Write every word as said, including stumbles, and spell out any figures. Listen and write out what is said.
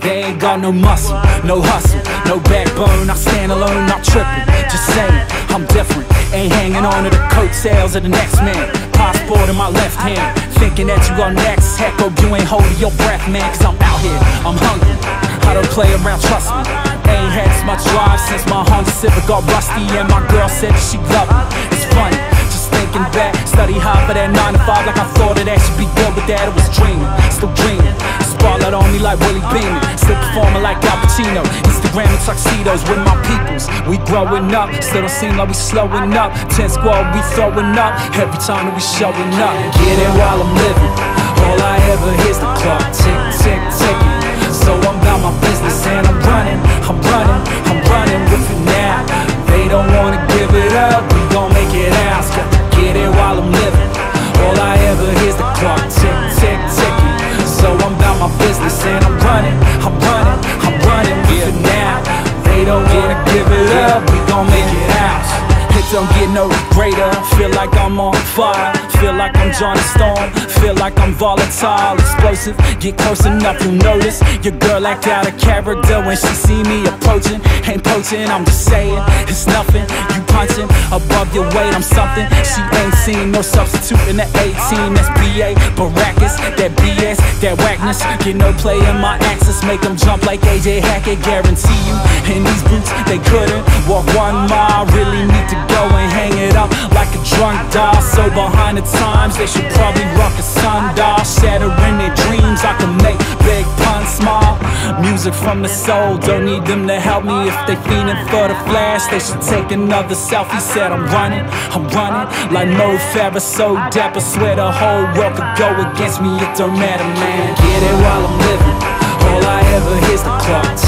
they ain't got no muscle, no hustle, no backbone. I stand alone, not tripping, just saying I'm different. Ain't hanging on to the coattails of the next man. Passport in my left hand, thinking that you are next. Heck, hope you ain't holding your breath, man, cause I'm out here, I'm hungry. I don't play around, trust me. Ain't had as much drive since my Honda Civic got rusty, and my girl said that she loved me. It's funny, just thinking back, study hard for that nine to five, like I thought that I should be good with that. It was dreaming, still dreaming. Spotlight on me like Willie Beeman, still performing like Al Pacino. Instagram and tuxedos with my peoples. We growing up, still don't seem like we slowing up. Ten squad, we throwing up every time that we showing up. Get it while I'm living, all I ever hear's the clock tick, tick, ticking. So I'm about my business and I'm running, I'm running, I'm running with it now. They don't wanna give it up, we gon' make it ours. Got to get it while I'm living, all I ever hear's the clock tick, tick, ticking. So I'm about my business and I'm running, I'm running, I'm running with it now. They don't wanna give it up, we gon' make it ours. It don't get no greater, feel like I'm on fire. Feel like I'm Johnny Storm, feel like I'm volatile, explosive. Get close enough, you'll notice your girl act out of character when she see me approaching. Ain't poaching, I'm just saying, it's nothing. You punching above your weight, I'm something. She ain't seen no substitute in the eighteen. That's B A, Baracus, that B S, that whackness. Get no play in my axis, make them jump like A J Hackett. Guarantee you, in these boots, they couldn't walk one mile. Really need to go and hang it up like a drunk doll. So behind the times, they should probably rock a sundial. Shattering their dreams, I can make big puns small. Music from the soul, don't need them to help me. If they fiending for the flash, they should take another selfie. Said I'm running, I'm running like Mo Farah, so dapper. Swear the whole world could go against me, it don't matter, man. Get it while I'm living, all I ever hear's the clock